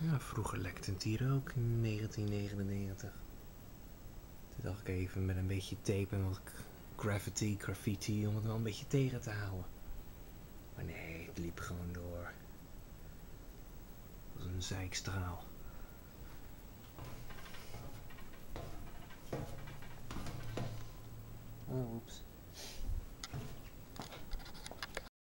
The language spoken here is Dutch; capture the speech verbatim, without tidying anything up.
Ja, vroeger lekte het hier ook in negentien negenennegentig. Toen dacht ik even met een beetje tape en wat graffiti, graffiti om het wel een beetje tegen te houden. Maar nee, het liep gewoon door. Het was een zijkstraal.